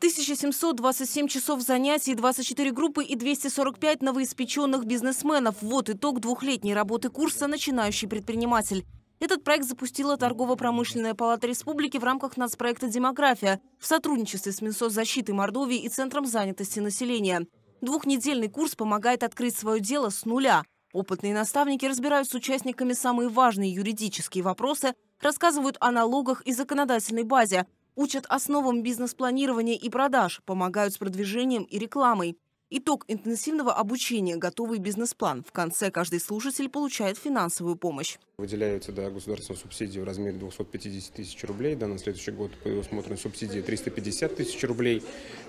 1727 часов занятий, 24 группы и 245 новоиспеченных бизнесменов. Вот итог двухлетней работы курса «Начинающий предприниматель». Этот проект запустила Торгово-промышленная палата республики в рамках нацпроекта «Демография» в сотрудничестве с Минсоцзащитой Мордовии и Центром занятости населения. Двухнедельный курс помогает открыть свое дело с нуля. Опытные наставники разбирают с участниками самые важные юридические вопросы, рассказывают о налогах и законодательной базе, учат основам бизнес-планирования и продаж, помогают с продвижением и рекламой. Итог интенсивного обучения – готовый бизнес-план. В конце каждый слушатель получает финансовую помощь. Выделяются государственные субсидии в размере 250 тысяч рублей. На следующий год предусмотрены субсидии 350 тысяч рублей.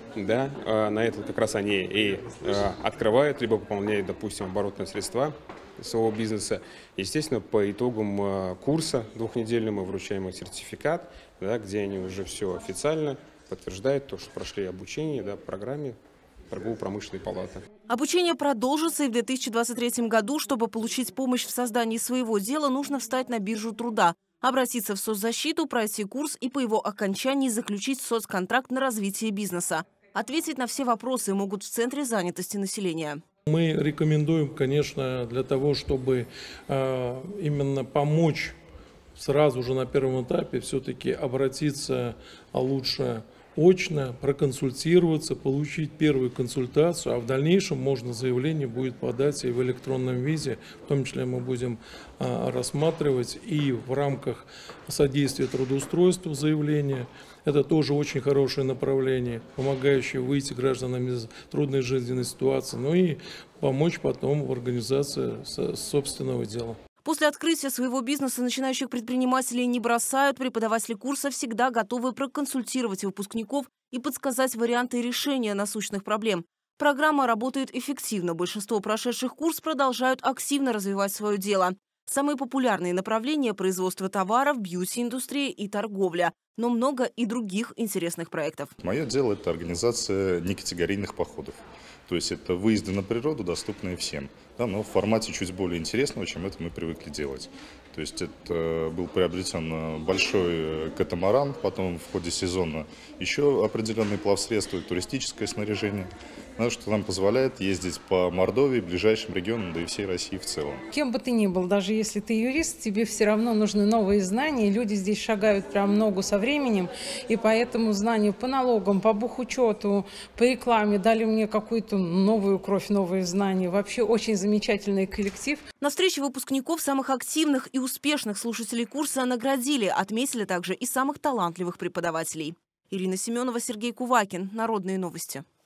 На это как раз они и открывают, либо пополняют, допустим, оборотные средства своего бизнеса. Естественно, по итогам курса двухнедельного мы вручаем им сертификат, где они уже все официально подтверждают, то, что прошли обучение в программе Торгово-промышленной палаты. Обучение продолжится и в 2023 году. Чтобы получить помощь в создании своего дела, нужно встать на биржу труда, обратиться в соцзащиту, пройти курс и по его окончании заключить соцконтракт на развитие бизнеса. Ответить на все вопросы могут в Центре занятости населения. Мы рекомендуем, конечно, для того, чтобы именно помочь сразу же на первом этапе, все-таки обратиться лучше очно, проконсультироваться, получить первую консультацию, а в дальнейшем можно заявление будет подать и в электронном виде, в том числе мы будем рассматривать и в рамках содействия трудоустройству заявления. Это тоже очень хорошее направление, помогающее выйти гражданам из трудной жизненной ситуации, но и помочь потом в организации собственного дела. После открытия своего бизнеса начинающих предпринимателей не бросают. Преподаватели курса всегда готовы проконсультировать выпускников и подсказать варианты решения насущных проблем. Программа работает эффективно. Большинство прошедших курс продолжают активно развивать свое дело. Самые популярные направления – производство товаров, бьюти-индустрия и торговля. Но много и других интересных проектов. Мое дело – это организация некатегорийных походов. То есть это выезды на природу, доступные всем, но в формате чуть более интересного, чем это мы привыкли делать. То есть это был приобретен большой катамаран, потом в ходе сезона еще определенные плавсредства, туристическое снаряжение, что нам позволяет ездить по Мордовии, ближайшим регионам, да и всей России в целом. Кем бы ты ни был, даже если ты юрист, тебе все равно нужны новые знания. Люди здесь шагают прям ногу со временем, и поэтому знания по налогам, по бухучету, по рекламе дали мне какую-то новую кровь, новые знания. Вообще очень замечательный коллектив. На встрече выпускников самых активных и успешных слушателей курса наградили. Отметили также и самых талантливых преподавателей. Ирина Семенова, Сергей Кувакин. Народные новости.